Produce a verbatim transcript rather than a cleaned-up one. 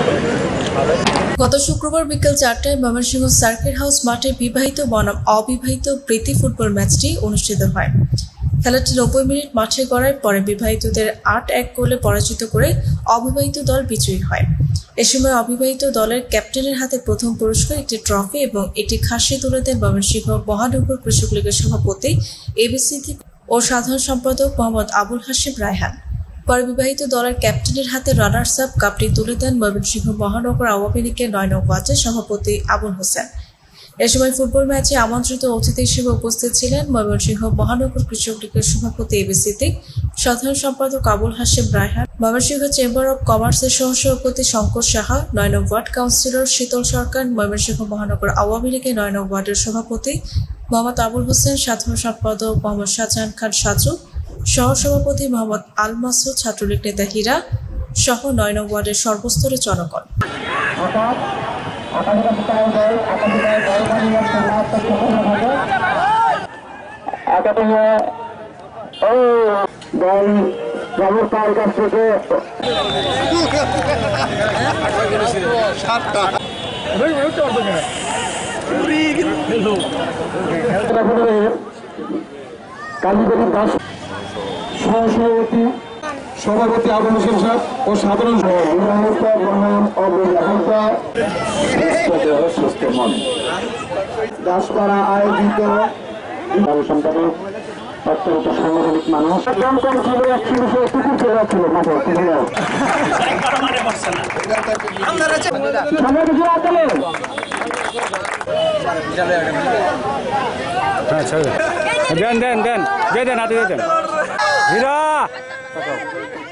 গত শুক্রবার বিকেল চারটায় ময়মনসিংহ সার্কিট হাউস মাঠে বিবাহিত বনাম অবিবাহিত প্রীতি ফুটবল ম্যাচটি অনুষ্ঠিত হয়। খেলাটি নব্বই মিনিট মাঠে গড়ার পরে বিবাহিতদের আট এক গোলে পরাজিত করে অবিবাহিত দল বিজয়ী হয়। এ সময় অবিবাহিত দলের ক্যাপ্টেনের হাতে প্রথম পুরস্কার একটি ট্রফি এবং একটি খাসি তুলে দেন ময়মনসিংহ মহানগর কৃষক লীগের সভাপতি এবিসি ও সাধারণ সম্পাদক মোহাম্মদ আবুল হাশেম রায়হান। পরে বিবাহিত দলের ক্যাপ্টেনের হাতে রানার্স আপ কাপটি তুলে দেন ময়মনসিংহ মহানগর আওয়ামী লীগের নয় নং ওয়ার্ডের সভাপতি আবুল হোসেন। এ সময় ফুটবল ম্যাচে আমন্ত্রিত অতিথি হিসেবে উপস্থিত ছিলেন ময়মনসিংহ মহানগর কৃষক লীগের সভাপতি এবিসি সাধারণ সম্পাদক আবুল হাশেম রায়হান, ময়মনসিংহ চেম্বার অব কমার্সের সহসভাপতি শঙ্কর সাহা, নয় নং ওয়ার্ড কাউন্সিলর শীতল সরকার, ময়মনসিংহ মহানগর আওয়ামী লীগের নয় নং ওয়ার্ডের সভাপতি মোহাম্মদ আবুল হোসেন, সাধারণ সম্পাদক মোহাম্মদ শাহজাহান খান সাজু, সহসভাপতি মোহাম্মদ আল মাসুদ, ছাত্রলীগ নেতা হীরা সহ নয় নং ওয়ার্ডের সর্বস্তরের জনগণ। সহসভাপতি সভাপতি আবুল হোসেন সাহেব ও সাধারণ দাসপাড়া আয়োজিত সম্পাদক অত্যন্ত সাংগঠনিক মানুষ কম কম ছিল একশো বিষয়ে কুকুর চলে ছিল মাঠে দেন দেন দেন দেন হাতে দেন হীরা